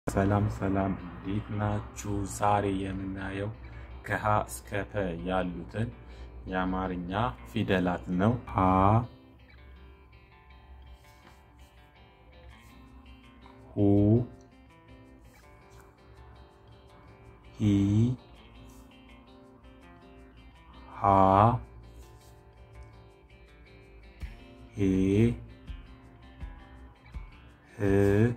ሰላም እንዴት ናችሁ? ዛሬ የምናየው ከሀ እስከ ፐ ያሉትን የአማርኛ ፊደላት ነው። ሀ ሁ ሂ ሃ ሄ ህ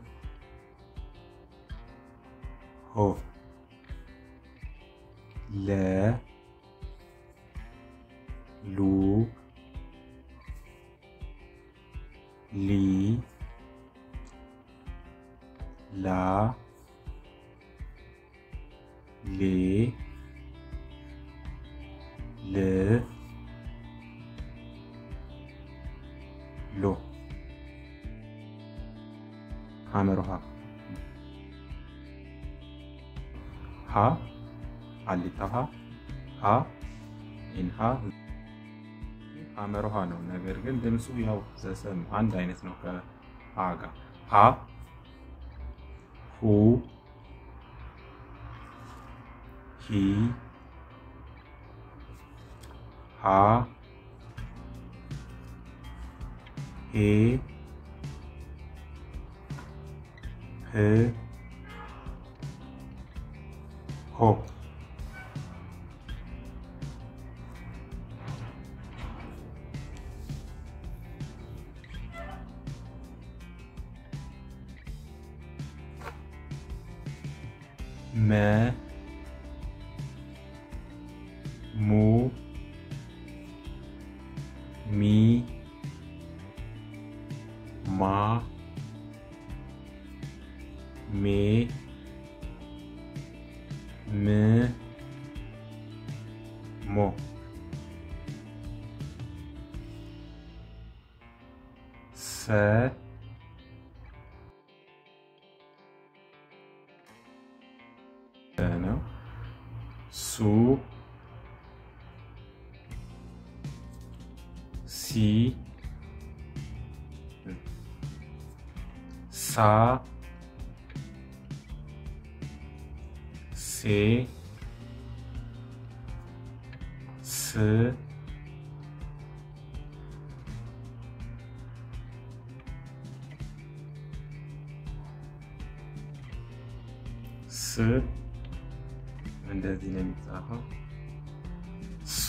ሆ ለ ሉ ሊ ላ ሌ ል ሎ ሐመርሃ ሀ አሊታሃ ሀ ኢንሃ ሐመርሃ ነው። ነገር ግን ድምፁ ያው ዘሰም አንድ አይነት ነው ከሀ ጋር። ሀ ሁ ሂ ሃ ሄ ህ ሆ መ ሙ ሚ ማ ሜ ም ሞ ሰ ነው። ሱ ሲ ሳ ሴ ስ ስ እንደዚህ ነው የሚጻፈው። ሶ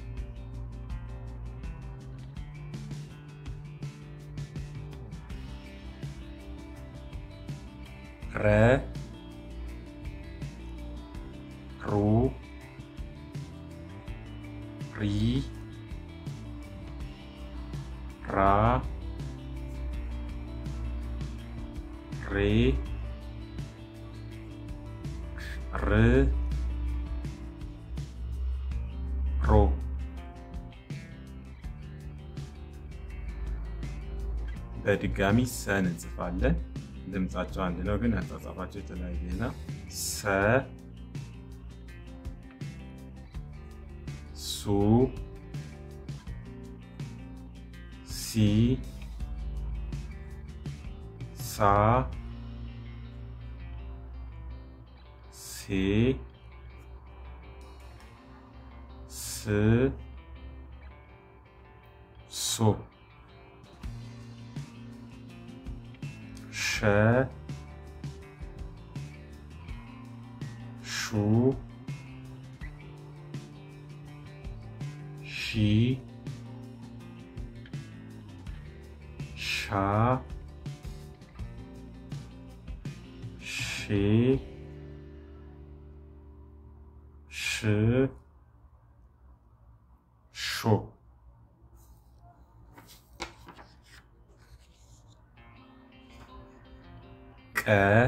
ረ ሩ ሪ ራ ሬ ር ሮ በድጋሚ ሰን እንጽፋለን። ድምጻቸው አንድ ነው ግን አጻጻፋቸው የተለያየ ነው። ሰ ሱ ሲ ሳ ሴ ስ ሶ ሸ ሹ ሺ ሻ ሼ ሽ ሾ ቀ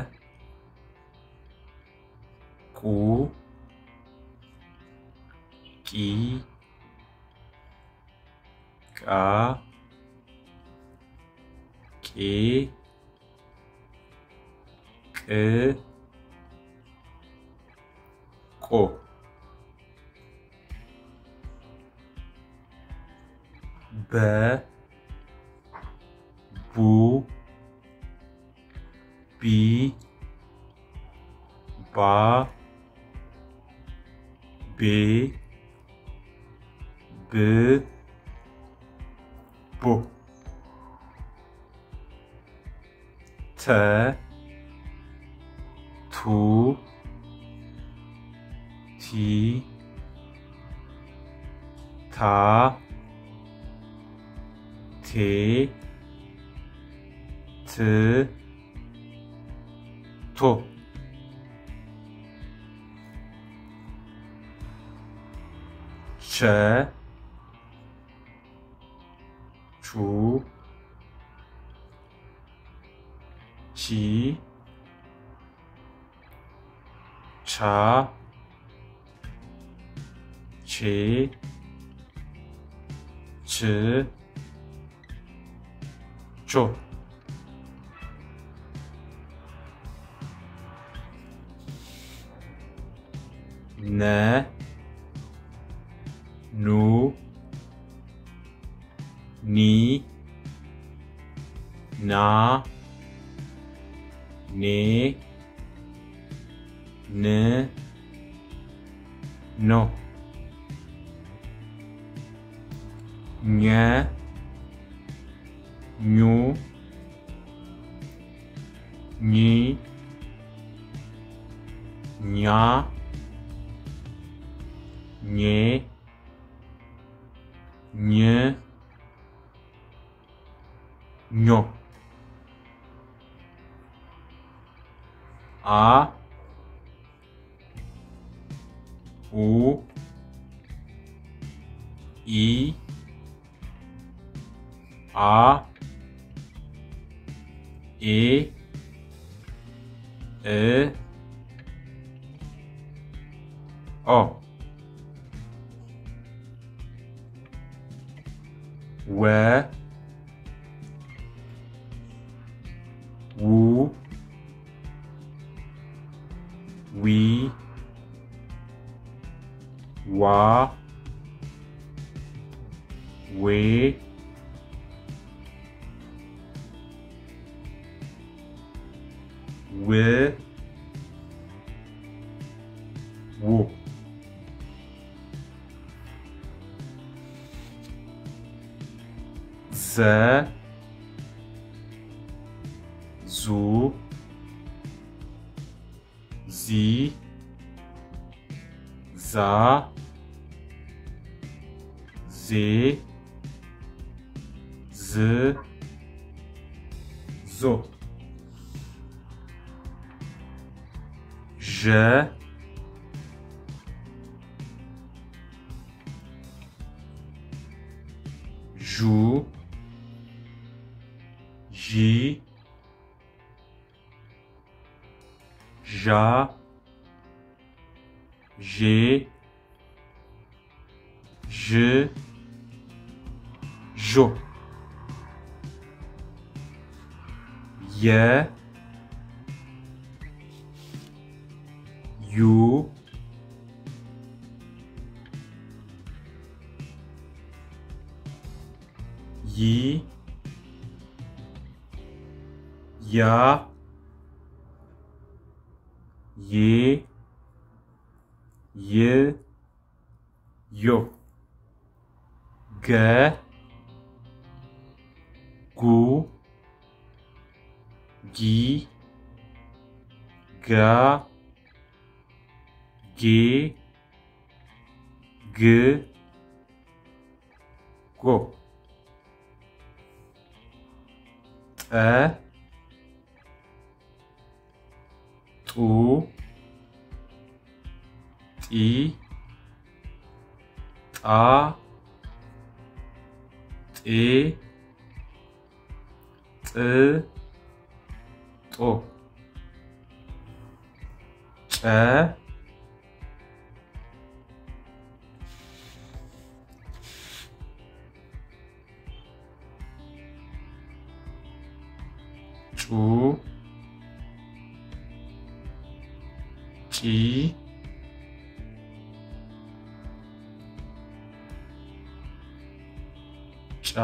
ቁ ቂ ቃ ቄ ቅ ቆ በ ቡ ቢ ba be b bo ta tu ti ta te t to sh chu chi cha che ch cho na nu ni na ne ne no nya nyu ni nya nye nye nyo a u I a e o where woo we wa we wo ze zu zi za ze z zo je jou ji ja j'ai je jo ye you yi ya ye yo ge gu gi ga ge g go tu ti ta te t to ጨ ጩ ጪ ጫ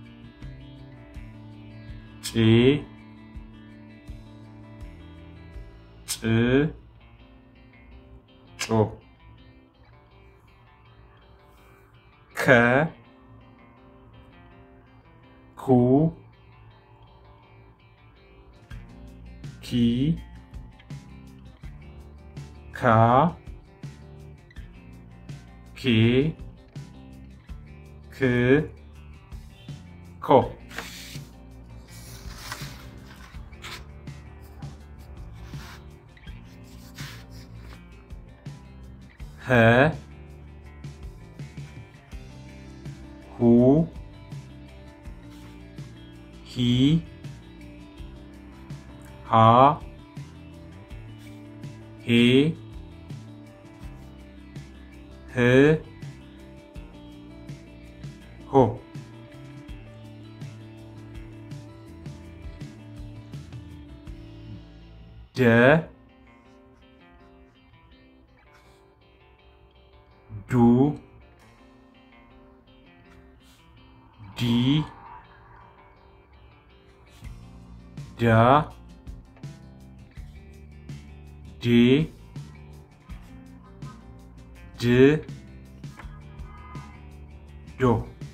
ጬ ጮ ከ ኩ ኪ ካ ኬ ክ ኮ ሀ ሁ ሂ ሃ ሄ ህ ሆ ደ ዱ ዲ ዳ ዴ ድ ዶ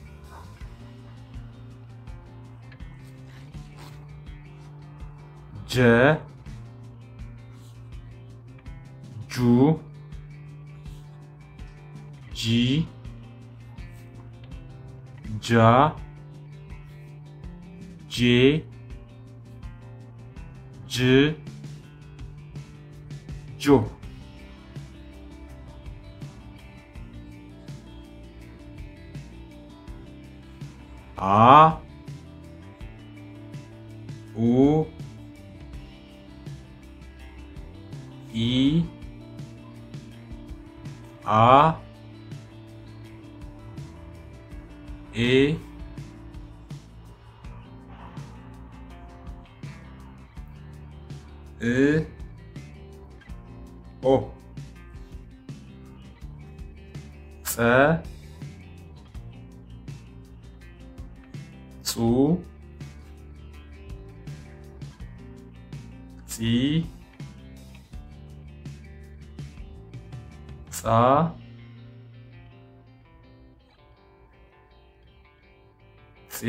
ጀ ጁ ጂ ጃ ጄ ጅ ጆ አ ኡ ኢ አ ኤ እ ኦ ጸ ጹ ጺ ጻ ጼ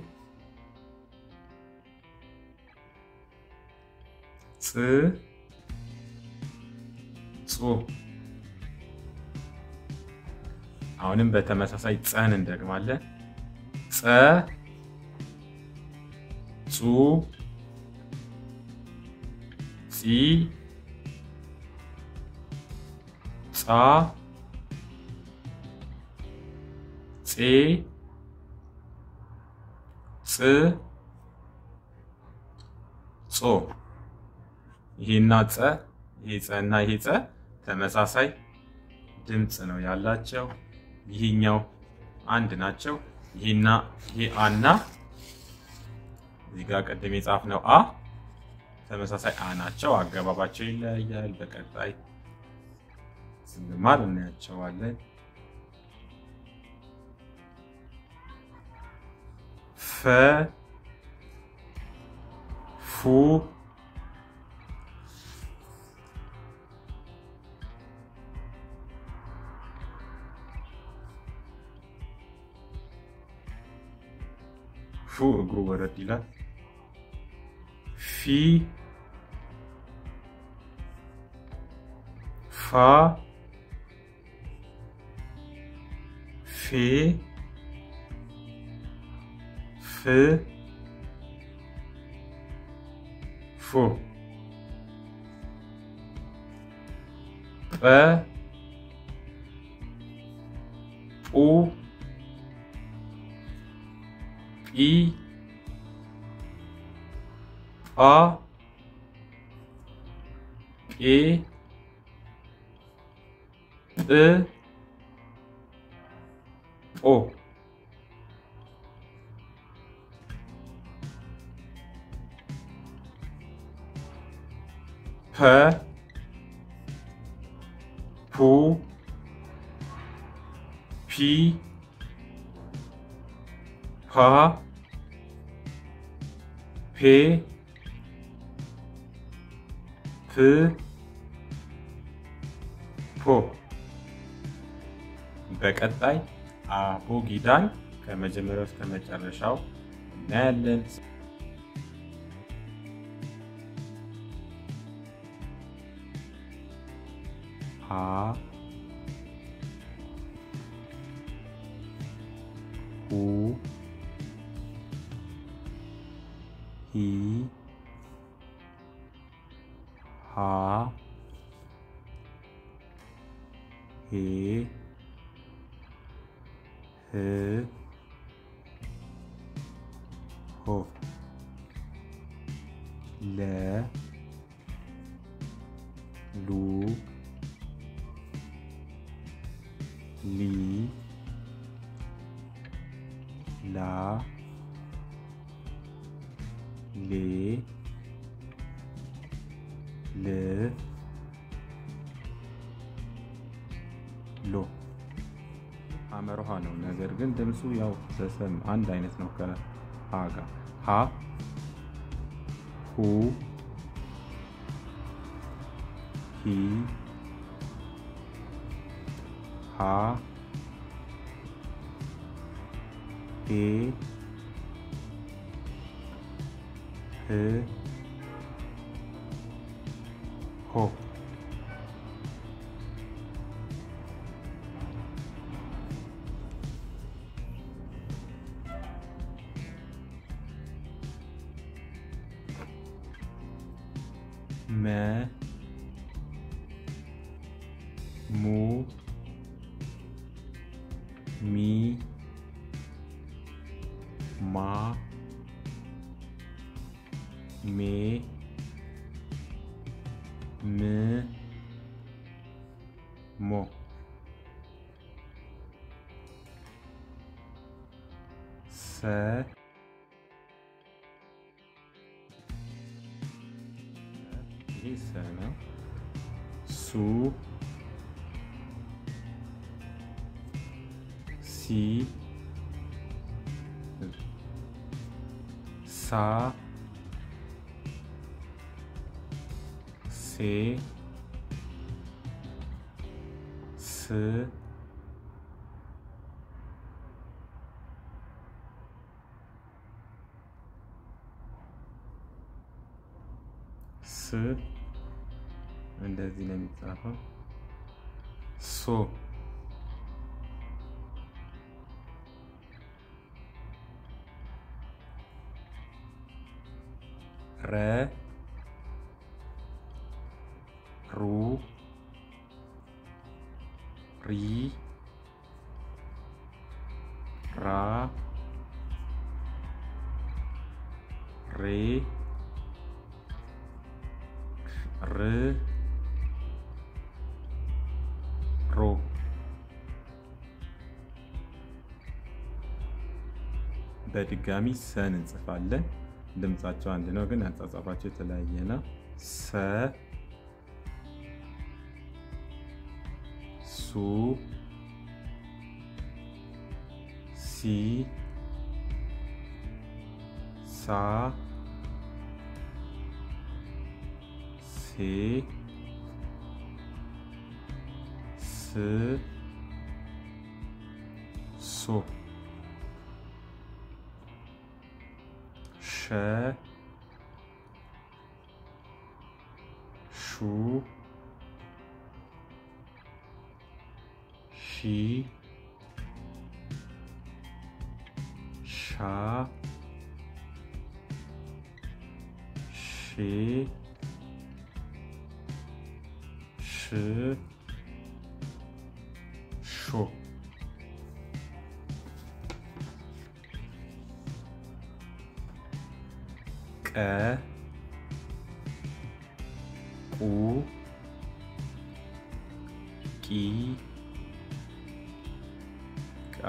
ጽ ጹ አሁንም በተመሳሳይ ጸን እንደግማለን ጸ ጹ ጺ ጻ ጼ ጽ ጾ ይሄና ጸ ይሄ ጸና ይሄ ጸ ተመሳሳይ ድምጽ ነው ያላቸው ይሄኛው አንድ ናቸው ይሄና ይሄ አና እዚህ ጋር ቀደም የጻፍነው አ ተመሳሳይ አ ናቸው አገባባቸው ይለያያል በቀጣይ ስንማር እናያቸዋለን ፈ ፉ ፉ እግሩ ወረድ ይላል ፊ ፋ ፌ ፍ ፎ ጰ ጱ ጲ ጳ ጴ ጵ ጶ ፐ ፑ ፒ ፓ ፔ ፕ ፖ። በቀጣይ አቦጊዳን ከመጀመሪያው እስከ መጨረሻው እናያለን። ሀ ሁ ሂ ሃ ሄ ህ ሆ ለ ሉ ሊ ላ ሌ ል ሎ። ሐመር ውሃ ነው፣ ነገር ግን ድምፁ ያው በሰም አንድ አይነት ነው ከሀ ጋር። ሀ ሁ ሂ ሃ ሄ ህ ሆ መ ሙ ሚ ማ ሜ ም ሞ ሰ ይህ ሰ ነው። ሱ ሲ ሳ ሴ ስ ስ እንደዚህ ነው የሚጻፈው። ሶ ረ ሩ ሪ ራ ሬ ር ሮ። በድጋሚ ሰን እንጽፋለን። ድምጻቸው አንድ ነው፣ ግን አጻጻፋቸው የተለያየ ነው። ሰ ሱ ሲ ሳ ሴ ስ ሶ ሸ ሹ ሺ ሻ ሼ ሽ ሾ። ቀ ቁ ቂ ቃ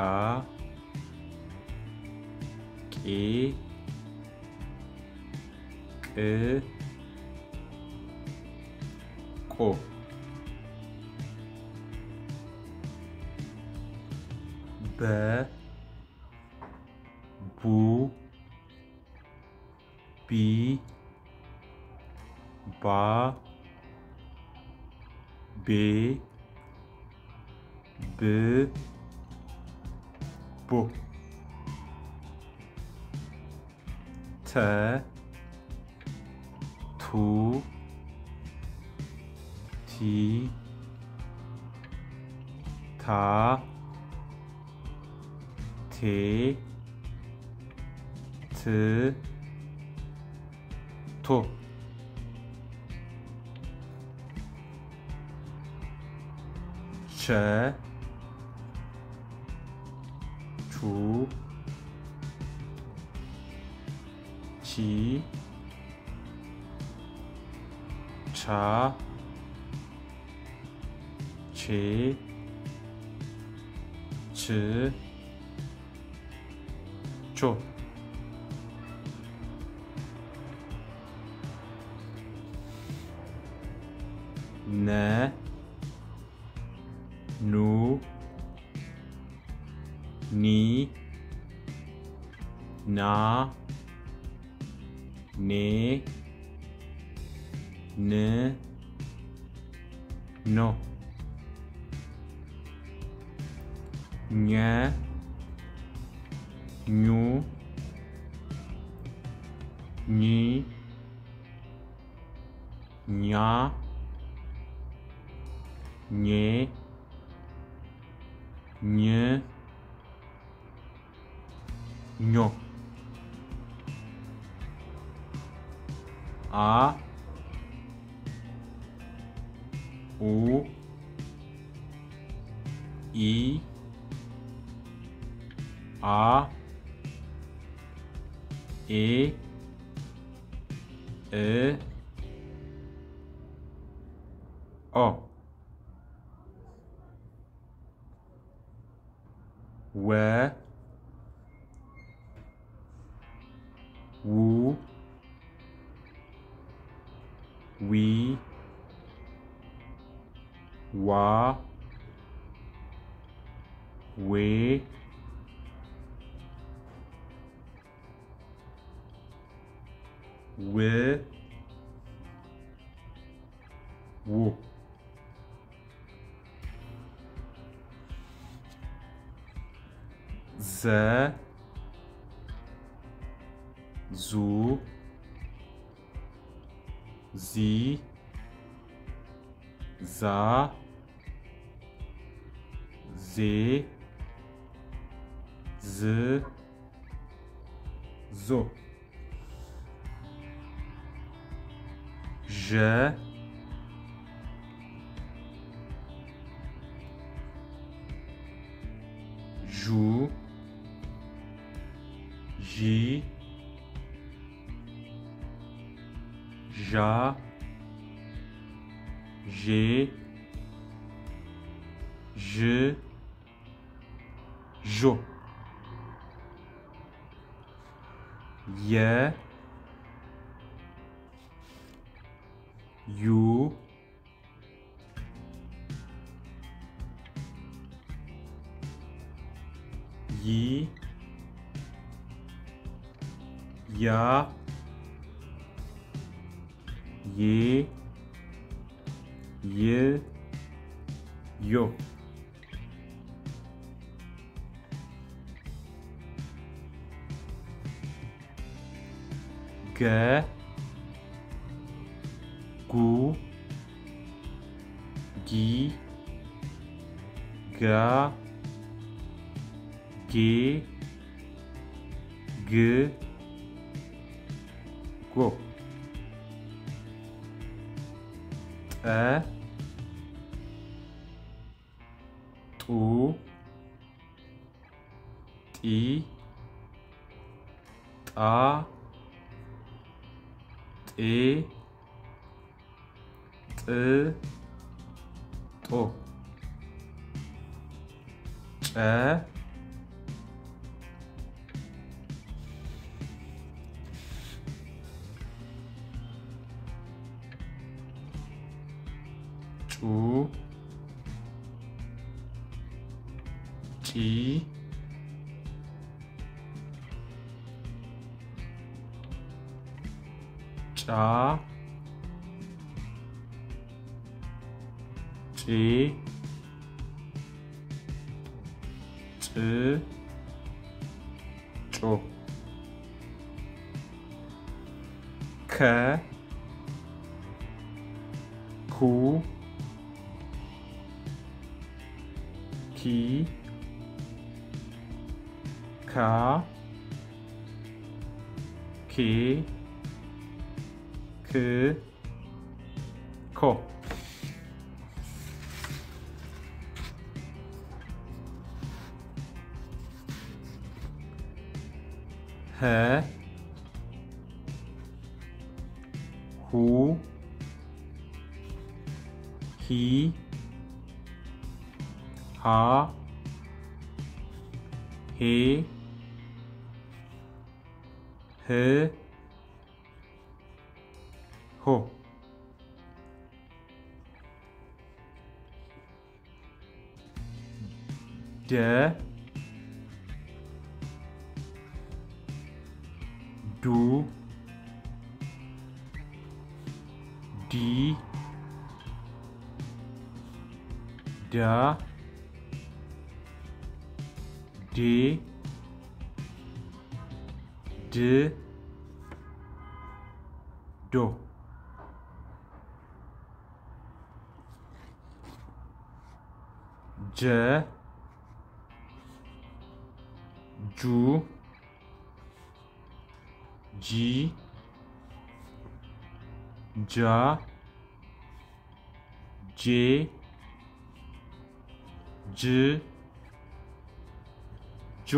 ቄ ቅ ቆ። በ ቡ ቢ ባ ቤ ቦ ተ ቱ ቲ ታ ቴ ት ቶ ቸ ቹ ቺ ቻ ቼ ች ቾ ነ ኑ ኒ ና ኔ ን ኖ ኘ ኙ ኚ ኛ ኜ ኝ ኞ አ ኡ ኢ አ ኤ እ ኦ ወ ው ዊ ዋ ዌ ው ው ዘ ዙ ዚ ዛ ዜ ዝ ዞ ዠ ዡ ዢ ዣ ዤ ዥ ዦ የ ዩ ይ ያ ዬ ይ ዮ ገ ጉ ጊ ጋ ጌ ግ ጎ ጠ ጡ ጢ ጣ ጤ ጥ ጦ ጨ ጩ ጪ ጫ ጬ ጮ ከ ኩ ኪ ካ ኬ ክ ኮ ሀ ሁ ሂ ሃ ሄ ህ ሆ ደ ዱ ዲ ዳ ዴ ድ ዶ ጀ ጁ ጂ ጃ ጄ ጅ ጆ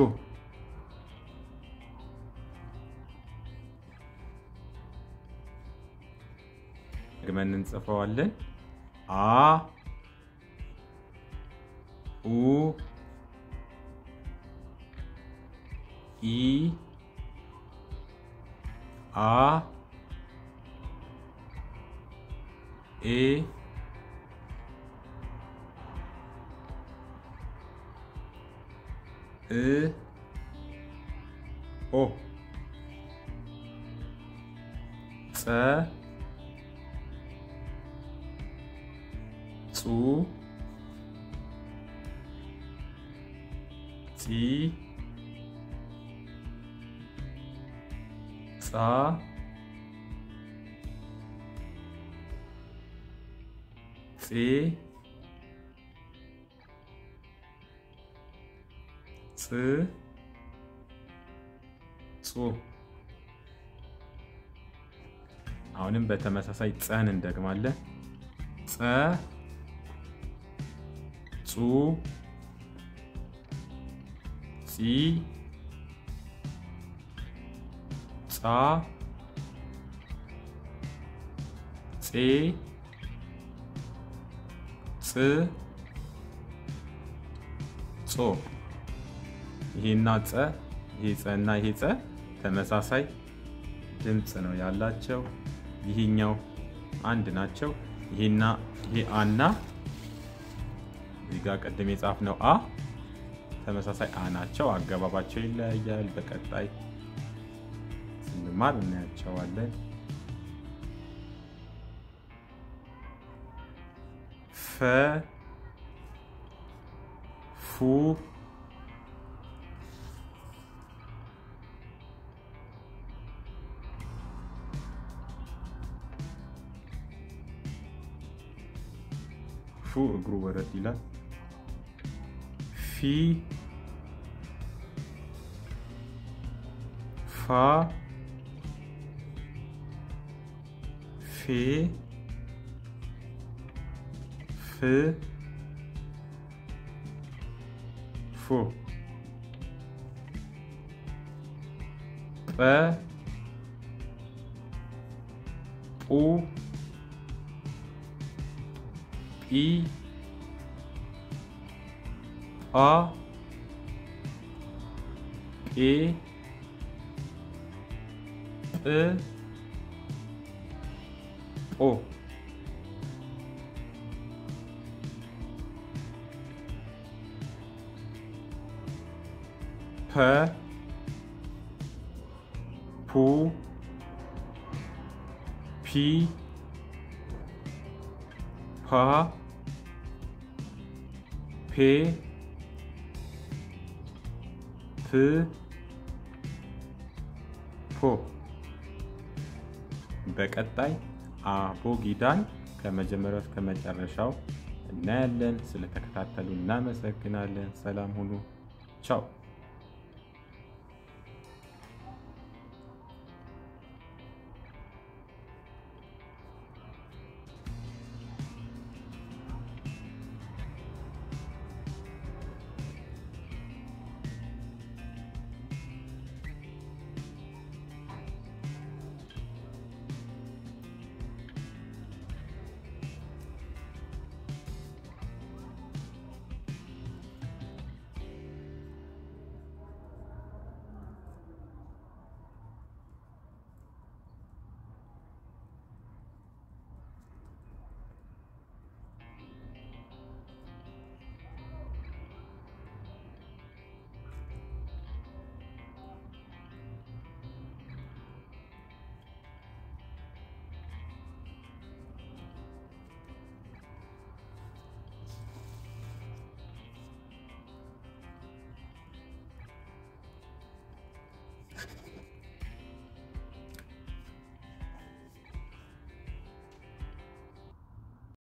ደግመን እንጽፈዋለን። አ ኡ ኢ አ ኤ እ ኦ ጸ ጹ ጺ ጻ ጼ ጽ ጹ አሁንም በተመሳሳይ ጸን እንደግማለን። ጸ ጹ ጺ ጻ ጼ ጽ ጾ ይሄና ጸ ይሄ ጸና ይሄ ጸ ተመሳሳይ ድምጽ ነው ያላቸው። ይሄኛው አንድ ናቸው። ይሄና ይሄ አና እዚህ ጋር ቀደም የጻፍነው አ ተመሳሳይ አ ናቸው። አገባባቸው ይለያያል። በቀጣይ ስንማር እናያቸዋለን። ፈ ፉ ፉ እግሩ ወረድ ይላል። ፊ ፋ ፌ ፍ ፎ ጰ ጱ ጲ ጳ ጴ ጵ ጶ ፐ ፑ ፒ ፓ ፔ ፖ። በቀጣይ አቦጊዳን ከመጀመሪያው እስከ መጨረሻው እናያለን። ስለተከታተሉ እናመሰግናለን። ሰላም ሁኑ። ቻው